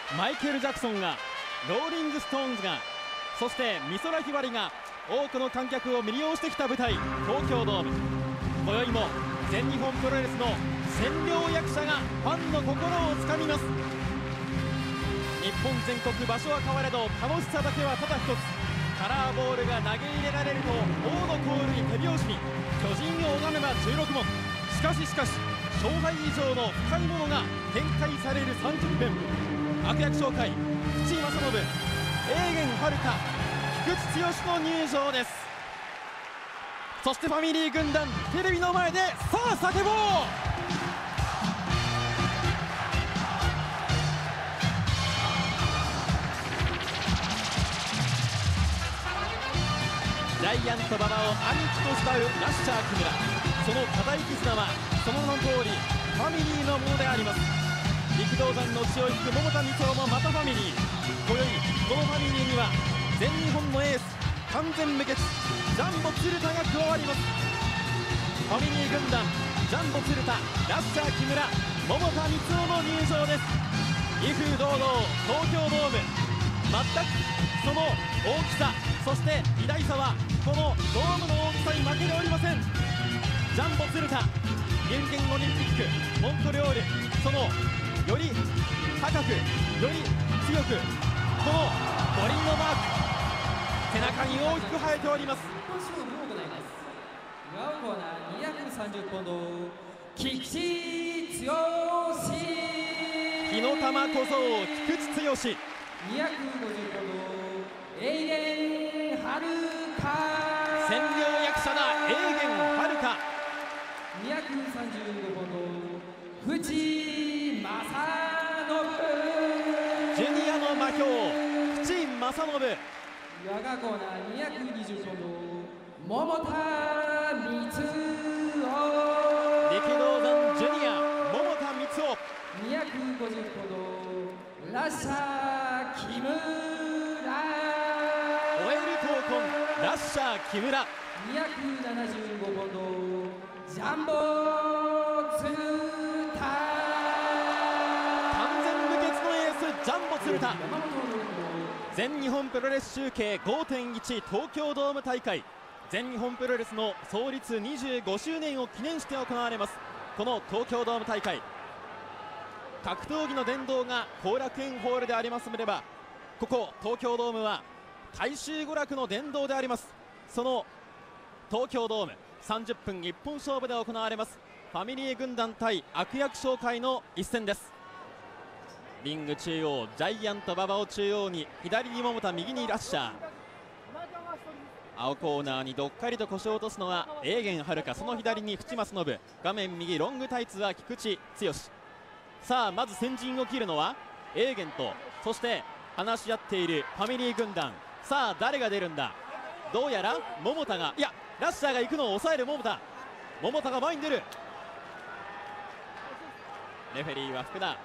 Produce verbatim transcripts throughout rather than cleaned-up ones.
マイケル・ジャクソンが、ローリング・ストーンズが、そして美空ひばりが多くの観客を魅了してきた舞台、東京ドーム。今宵も全日本プロレスの占領役者がファンの心をつかみます。日本全国場所は変われど楽しさだけはただ一つ、カラーボールが投げ入れられると大のコールに手拍子に、巨人を拝めばじゅうろくもん。しかししかし勝敗以上の深いものが展開されるさんじゅっぷん。悪役紹介、口正信、永源遥香、菊池剛の入場です。そしてファミリー軍団、テレビの前でさあ叫ぼう。ジャイアント馬場を兄貴と慕うラッシャー木村。その固い絆はその名の通りファミリーのものであります。力道山の血を引く桃田光雄もまたファミリー。今宵このファミリーには全日本のエース、完全無欠ジャンボ鶴田が加わります。ファミリー軍団、ジャンボ鶴田、ラッシャー木村、桃田光雄の入場です。威風堂々東京ドーム、全くその大きさ、そして偉大さはこのドームの大きさに負けておりません。ジャンボ鶴田、ミュンヘンオリンピック、モントレオール、そのより高く、より強く、この五輪のマーク、背中に大きく生えております。 勝負を行います。裏コーナーにひゃくさんじゅっポンド、菊池剛、 火の玉小僧菊池剛、 にひゃくごじゅうポンド、永源遥香、 占領役者だ永源遥香、 にひゃくさんじゅうごポンド、藤正信、 ジュニアの魔兵、藤正信。 我がコーナーにひゃくにじゅうポンド、桃田光雄、 力道山ジュニア、桃田光雄。 にひゃくごじゅうポンド、ラッシャー木村、 オエル闘魂ラッシャー木村。 にひゃくななじゅうごポンド、ジャンボ鶴田、 完全無欠のエースジャンボ鶴田。全日本プロレス集計 ごてんいち 東京ドーム大会、全日本プロレスの創立にじゅうごしゅうねんを記念して行われますこの東京ドーム大会。格闘技の殿堂が後楽園ホールでありますのでば、ここ東京ドームは大衆娯楽の殿堂であります。その東京ドーム、さんじゅっぷん一本勝負で行われますファミリー軍団対悪役紹介の一戦です。リング中央、ジャイアント馬場を中央に、左に桃田、右にラッシャー。青コーナーにどっかりと腰を落とすのは永源遥香、その左に淵正信、画面右ロングタイツは菊池剛。さあまず先陣を切るのは永源と、そして話し合っているファミリー軍団。さあ誰が出るんだ。どうやら桃田が、いやラッシャーが行くのを抑える桃田。桃田が前に出る。レフェリーは福田。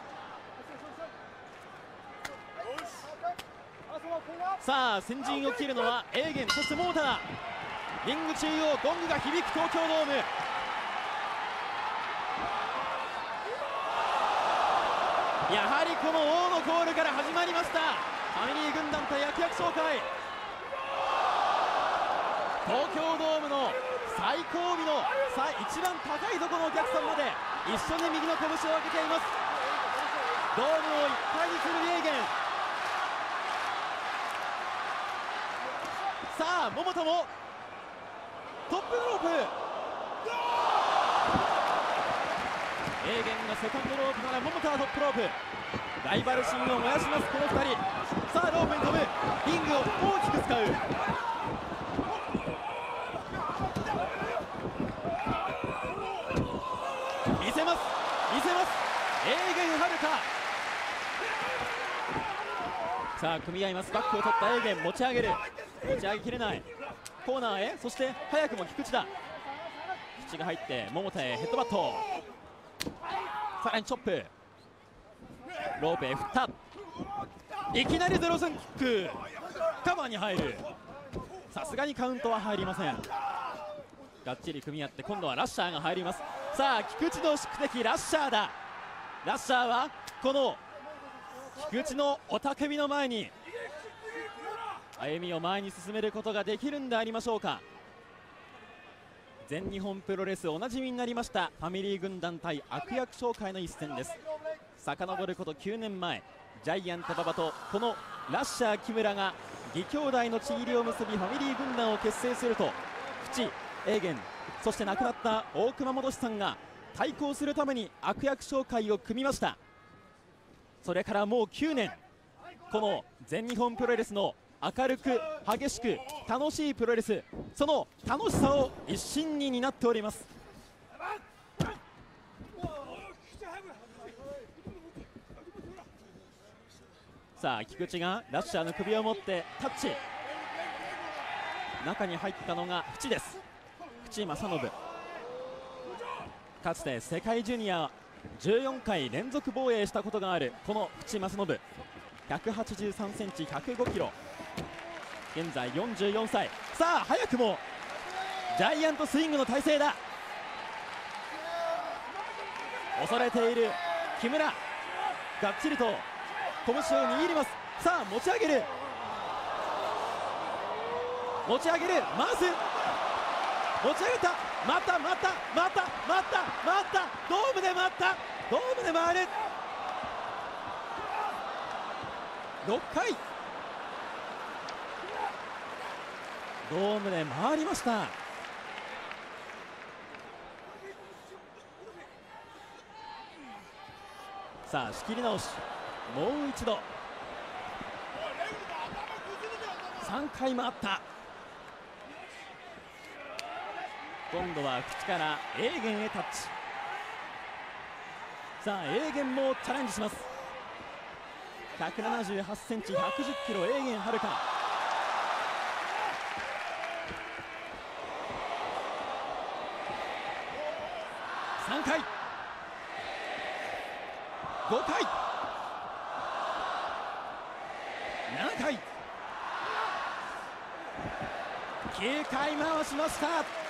さあ先陣を切るのは永源、そして桃田。リング中央、ゴングが響く東京ドーム。やはりこの王のコールから始まりました。ファミリー軍団対悪役紹介。東京ドームの最後尾のさ一番高いところのお客さんまで一緒に右の拳を上げています。ドームをいっぱいにする永源。さあ桃田もトップロープ。永源がセカンドロープから桃田はトップロープ。ライバル心を燃やしますこのふたり。さあロープに飛ぶ、リングを大きく使う。見せます見せます永源遥香。さあ組み合います。バックを取った永源、持ち上げる、持ち上げきれない。コーナーへ、そして早くも菊池だ。菊池が入って桃田へヘッドバット。さらにチョップ、ロープへ振った。いきなりゼロ戦キック、カバーに入る。さすがにカウントは入りません。がっちり組み合って今度はラッシャーが入ります。さあ菊池の宿敵ラッシャーだ。ラッシャーはこの菊池の雄たけびの前に歩みを前に進めることができるんでありましょうか。全日本プロレスおなじみになりましたファミリー軍団対悪役商会の一戦です。遡ることきゅうねんまえ、ジャイアント馬場とこのラッシャー木村が義兄弟の血入りを結びファミリー軍団を結成すると、淵永元、そして亡くなった大熊戻さんが対抗するために悪役商会を組みました。それからもうきゅうねん、この全日本プロレスの明るく激しく楽しいプロレス、その楽しさを一身に担っております。さあ菊池がラッシャーの首を持ってタッチ、中に入ったのが淵です。淵正信、かつて世界ジュニアじゅうよんかい連続防衛したことがあるこの淵正信、ひゃくはちじゅうさんセンチ、ひゃくごキロ、現在よんじゅうよんさい。さあ早くもジャイアントスイングの体勢だ。恐れている木村、がっちりと拳を握ります。さあ持ち上げる、持ち上げる、回す、持ち上げた、またまたまたまたまたドームで回った、ドームで回る、ろっかいドームで回りました。さあ仕切り直し、もう一度さんかい回った。今度は口から永元へタッチ。さあ永元もチャレンジします。ひゃくななじゅうはちセンチ、ひゃくじゅっキロ、永元はるか。さんかい、ごかい、ななかい、きゅうかい回しました。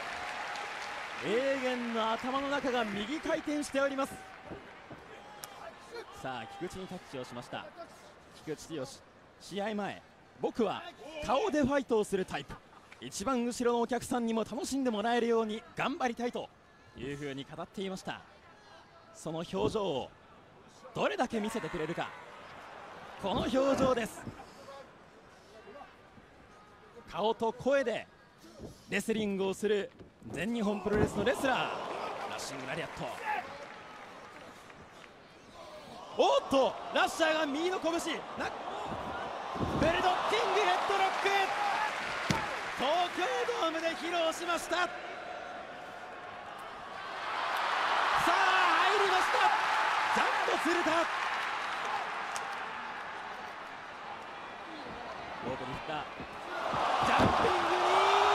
永元の頭の中が右回転しております。さあ菊池にタッチをしました。菊池剛、試合前、僕は顔でファイトをするタイプ、一番後ろのお客さんにも楽しんでもらえるように頑張りたいというふうに語っていました。その表情をどれだけ見せてくれるか、この表情です。顔と声でレスリングをする全日本プロレスのレスラー、ラッシングラリアット。おっとラッシャーが右の拳、なベルドッキングヘッドロック、東京ドームで披露しました。さあ入りました、ジャンボ鶴田、ボートに振った、ジャンピングに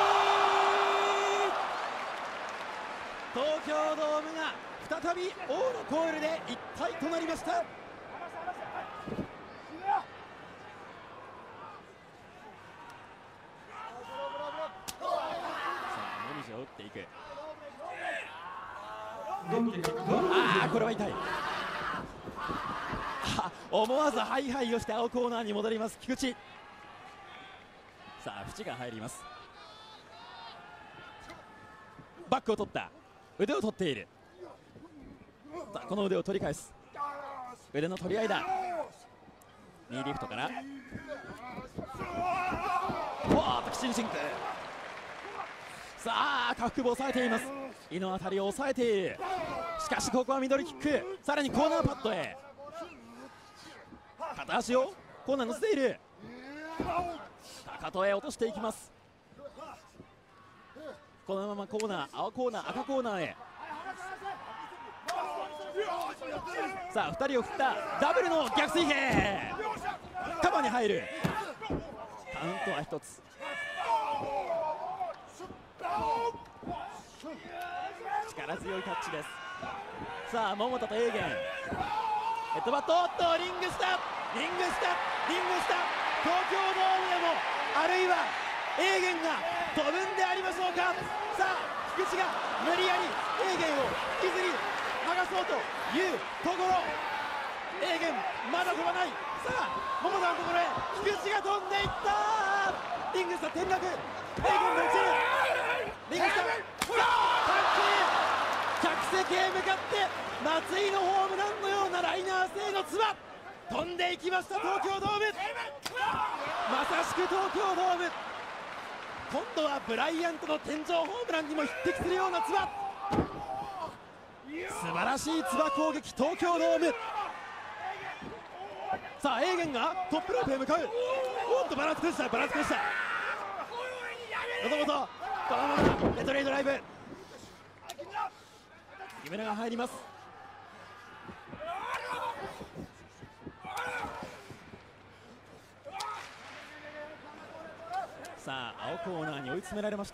東京ドームが再び王のコールで一体となりました。さあもみじを打っていく。ああこれは痛い。思わずハイハイをして青コーナーに戻ります菊池。さあ淵が入ります。バックを取った、腕を取っている。さあこの腕を取り返す、腕の取り合いだ。ニーリフトからおーっとキチンシンク。さあ下腹部を抑えています。胃の辺りを抑えている。しかしここはミドルキック、さらにコーナーパッドへ、片足をコーナー乗せている。かかとへ落としていきます。このままコーナー、青コーナー、赤コーナーへ。さあふたりを振ったダブルの逆水平、カバーに入る。カウントはひとつ。力強いタッチです。さあ桃田と永元、ヘッドバット、おっとリング下、リング下、リング下、東京ドームでもあるいは永元が飛ぶんでありましょうか。さあ菊池が無理やり永元を引きずり剥がそうというところ、永元まだ飛ばない。 さあ桃田のところへ菊池が飛んでいった。リング下転落、エーゲンが落ちる。リング下タッチ、客席へ向かって松井のホームランのようなライナー性のつば飛んでいきました。東京ドーム、まさしく東京ドーム。今度はブライアントの天井ホームランにも匹敵するようなつば、素晴らしいつば攻撃、東京ドーム。さあエーゲンがトップロープへ向かう。おっとバランス崩した、バランス崩した。もともとこのままレトレイドライブ、木村が入ります。さあ青コーナーに追い詰められました。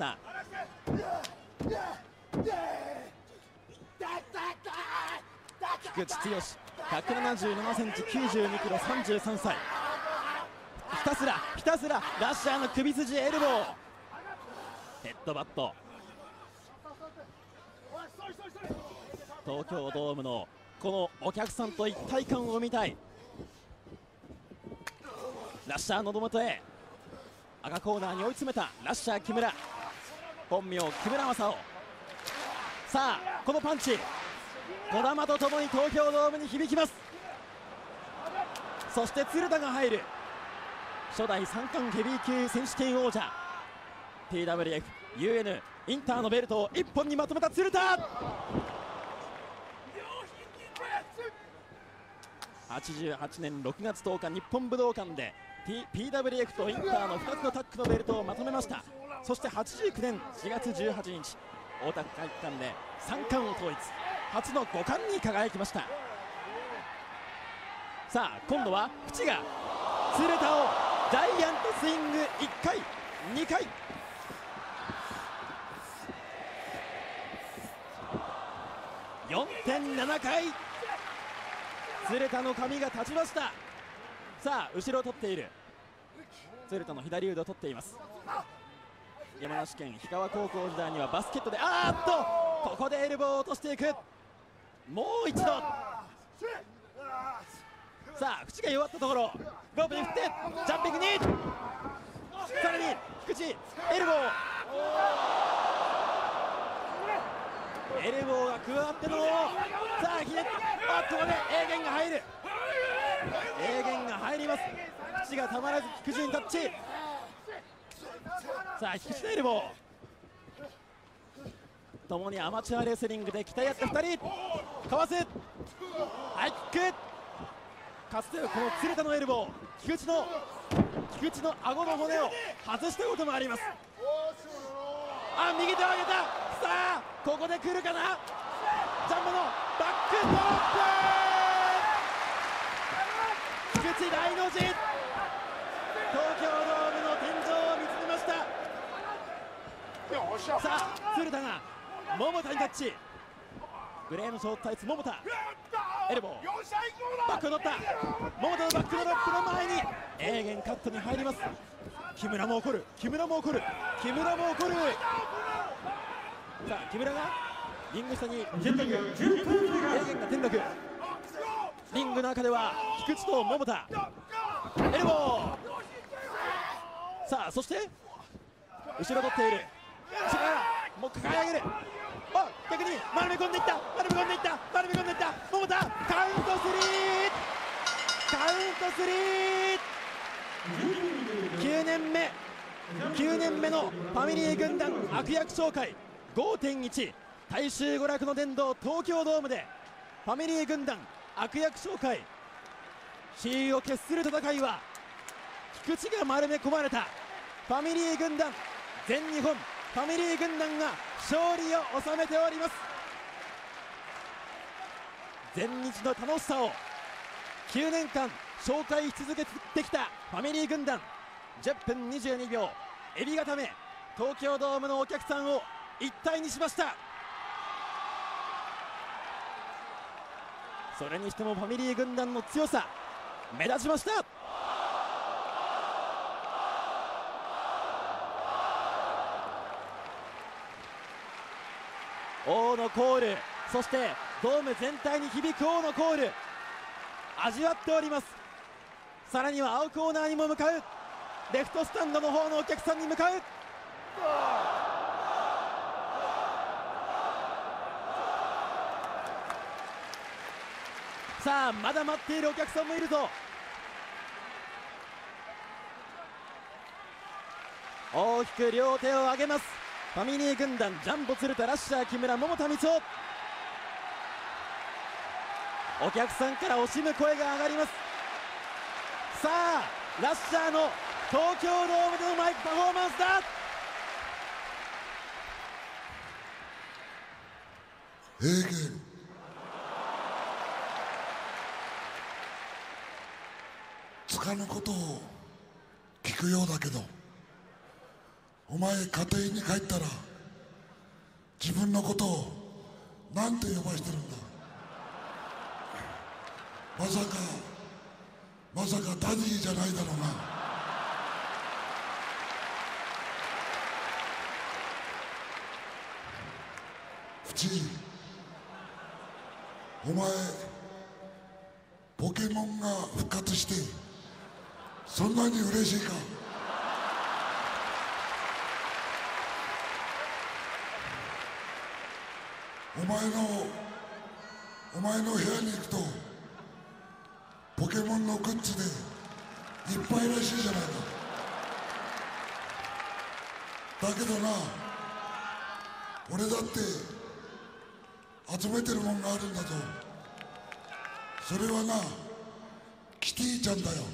菊池剛、ひゃくななじゅうななセンチ、きゅうじゅうにキロ、さんじゅうさんさい。ひたすらひたすらラッシャーの首筋エルボー、ヘッドバット。東京ドームのこのお客さんと一体感を見たい。ラッシャー喉元へ、赤コーナーに追い詰めたラッシャー木村、本名木村正雄。さあこのパンチ、児玉とともに東京ドームに響きます。そして鶴田が入る。初代三冠ヘビー級選手権王者 ティーダブリューエフ、ユーエヌ、インターのベルトをいっぽんにまとめた鶴田。はちじゅうはちねんろくがつとおか日本武道館で ピーダブリューエフ とインターのふたつのタッグのベルトをまとめました。そしてはちじゅうきゅうねんしがつじゅうはちにち大田区体育館で三冠を統一、初のご冠に輝きました。さあ今度は淵が鶴田をジャイアントスイングいっかいにかい、よんてんななかい、鶴田の髪が立ちました。さあ後ろを取っている鶴田の左腕を取っています。山梨県氷川高校時代にはバスケットで、あーっとここでエルボーを落としていく。もう一度、さあ口が弱ったところロープに振ってジャンピングに、さらに口エルボー、エルボーが加わっての、さあひねって、あっとここでエーゲンが入る。エーゲンが入ります。口がたまらず菊池にタッチ。さあ菊池のエルボー、共にアマチュアレスリングで鍛え合ったふたり、かわす、ハイキック。かつてはこの鶴田のエルボー、菊池の菊池の顎の骨を外したこともあります。あ、右手を上げた。さあここで来るかな。ジャンボのバックドロップ、菊池大の字、東京ドームの天井を見つめました。さあ鶴田が桃田にタッチ、グレーのショートタイツ桃田、エルボーバックを取った。桃田のバックドロップの前にエーゲンカットに入ります。木村も怒る、木村も怒る、木村も怒る。さあ木村がリング下に転落、エーゲンが転落。リングの中では菊池と桃田、エルボー。さあそして後ろ取っている、後ろからもう抱え上げる。あ、逆に丸め込んでいった、丸め込んでいった、丸め込んでいった桃田、カウントスリー、カウントスリー。きゅうねんめきゅうねんめのファミリー軍団悪役紹介 ごてんいち、 大衆娯楽の殿堂東京ドームでファミリー軍団悪役紹介、地位を決する戦いは菊池が丸め込まれた。ファミリー軍団、全日本ファミリー軍団が勝利を収めております。全日の楽しさをきゅうねんかん紹介し続けてきたファミリー軍団、じゅっぷんにじゅうにびょうエビ固め、東京ドームのお客さんを一体にしました。それにしてもファミリー軍団の強さ目立ちました。王のコール、そしてドーム全体に響く王のコール、味わっております。 さらには青コーナーにも向かう、レフトスタンドの方のお客さんに向かう。さあまだ待っているお客さんもいるぞ。大きく両手を上げます。ファミリー軍団ジャンボ鶴田、ラッシャー木村、桃田光雄。お客さんから惜しむ声が上がります。さあラッシャーの東京ドームでのマイクパフォーマンスだ。 ええけんつかぬことを聞くようだけど、お前家庭に帰ったら自分のことを何て呼ばしてるんだ。まさかまさかダディじゃないだろうな。フチ、お前ポケモンが復活してそんなに嬉しいか。お前のお前の部屋に行くとポケモンのグッズでいっぱいらしいじゃないか。だけどな、俺だって集めてるもんがあるんだぞ。それはな、キティちゃんだよ。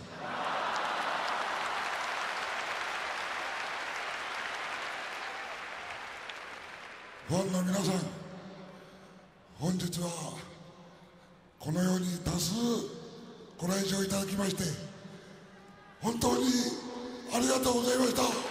ファンの皆さん、本日はこのように多数ご来場いただきまして本当にありがとうございました。